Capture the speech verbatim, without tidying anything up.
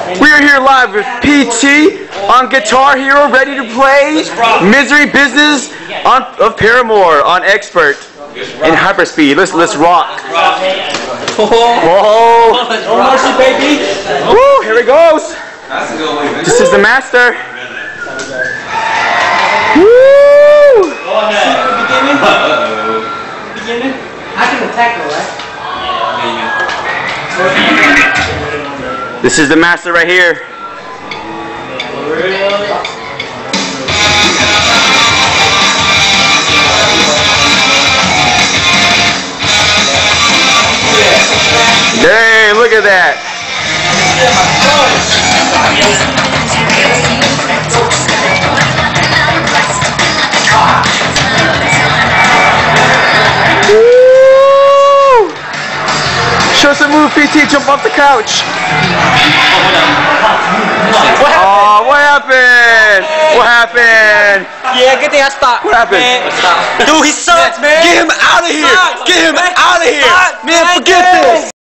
We are here live with P T on Guitar Hero, ready to play Misery Business on, of Paramore on Expert in hyperspeed. Let's let's rock. Whoa! No mercy, baby. Woo! Here it goes. This is the master. Woo! Go ahead. Beginning. Beginning. I can attack though, right? This is the master right here. Dang, look at that. Woo! Show some move, P T, jump off the couch. What happened? Oh, what happened? What happened? Yeah, good thing I stopped. What happened? Man. Dude, he sucks, man. Get him out of here! Sucks. Get him out of here! Sucks, Man, man. forget this!